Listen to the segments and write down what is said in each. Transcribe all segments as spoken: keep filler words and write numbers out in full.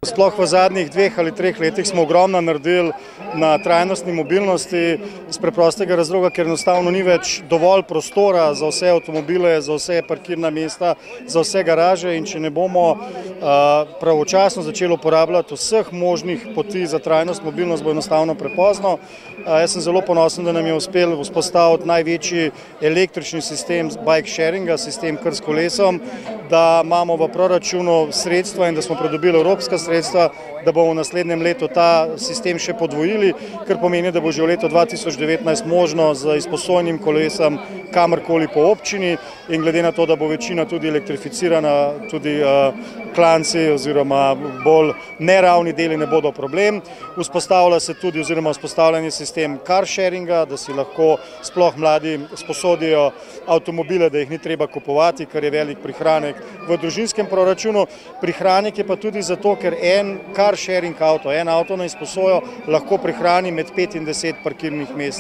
Sploh v zadnjih dveh ali treh letih smo ogromno naredili na trajnostni mobilnosti iz preprostega razloga, ker enostavno ni več dovolj prostora za vse avtomobile, za vse parkirna mesta, za vse garaže, in če ne bomo pravočasno začeli uporabljati vseh možnih poti za trajnost mobilnost, bo enostavno prepozno. Jaz sem zelo ponosen, da nam je uspel vzpostaviti največji električni sistem bike sharinga, sistem kar s kolesom, da imamo v proračunu sredstva in da smo pridobili evropska sredstva, da bomo v naslednjem letu ta sistem še podvojili, kar pomeni, da bo že v letu dva tisoč devetnajst možno z izposojenim kolesom kamorkoli po občini, in glede na to, da bo večina tudi elektrificirana, tudi klanci oziroma bolj neravni deli ne bodo problem. Vzpostavlja se tudi oziroma vzpostavljen je sistem car sharinga, da si lahko sploh mladi sposodijo avtomobile, da jih ni treba kupovati, kar je velik prihranek v družinskem proračunu. Prihranek je pa tudi zato, ker en car sharing avto, en avto na izposojo lahko prihrani med pet in deset parkirnih mest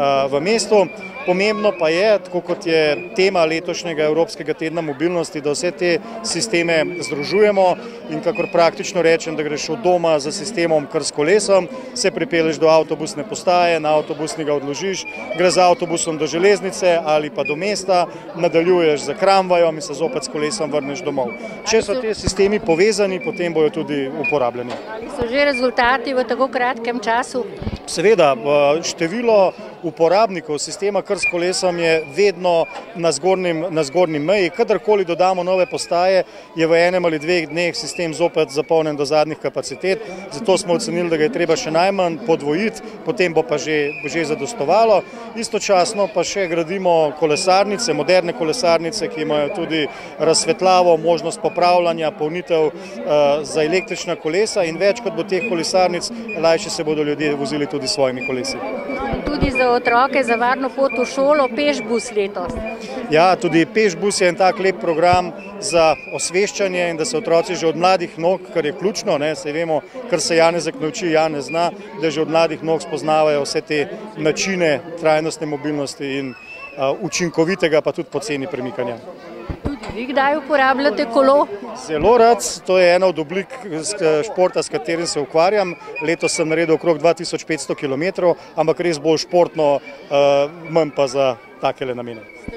v mestu. Pomembno pa je, tako kot je tema letošnjega Evropskega tedna mobilnosti, da vse te sisteme združujemo, in kakor praktično rečem, da greš od doma za sistemom kar s kolesom, se pripelješ do avtobusne postaje, na avtobusni ga odložiš, greš z avtobusom do železnice ali pa do mesta, nadaljuješ za tramvajom in se zopet s kolesom vrneš domov. Če so te sistemi povezani, potem bojo tudi uporabljeni. Ali so že rezultati v tako kratkem času? Seveda, število uporabnikov sistema kar s kolesom je vedno na zgornji meji. Kadarkoli dodamo nove postaje, je v enem ali dveh dneh sistem zopet zapolnjen do zadnjih kapacitet. Zato smo ocenili, da ga je treba še najmanj podvojiti, potem bo pa že zadostovalo. Istočasno pa še gradimo kolesarnice, moderne kolesarnice, ki imajo tudi razsvetljavo, možnost popravljanja, polnitev za električna kolesa, in več kot bo teh kolesarnic, lažje se bodo ljudje vozili tudi s svojimi kolesi. Tudi za otroke, za varno pot v šolo, pešbus letos. Ja, tudi pešbus je en tak lep program za osveščanje in da se otroci že od mladih nog, kar je ključno, saj vemo, kar se Janezek nauči, Janez zna, da že od mladih nog spoznavajo vse te načine trajnostne mobilnosti in učinkovitega pa tudi poceni premikanja. Vi kdaj uporabljate kolo? Zelo rad, to je ena od oblik športa, s katerim se ukvarjam. Letos sem naredil okrog dva tisoč petsto kilometrov, ampak res bolj športno, manj pa za takele namene.